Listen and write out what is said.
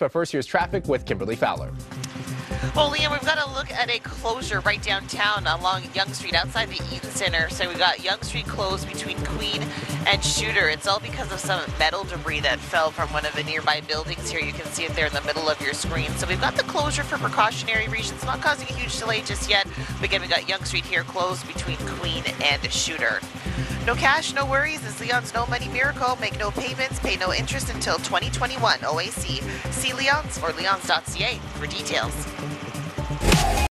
But first, here's traffic with Kimberly Fowler. Well, Liam, we've got to look at a closure right downtown along Yonge Street outside the Eaton Center. So we've got Yonge Street closed between Queen and Shooter. It's all because of some metal debris that fell from one of the nearby buildings here. You can see it there in the middle of your screen. So we've got the closure for precautionary reasons, not causing a huge delay just yet. But again, we've got Yonge Street here closed between Queen and Shooter. No cash, no worries. It's Leon's no money miracle. Make no payments, pay no interest until 2021. OAC. See Leon's or leons.ca for details.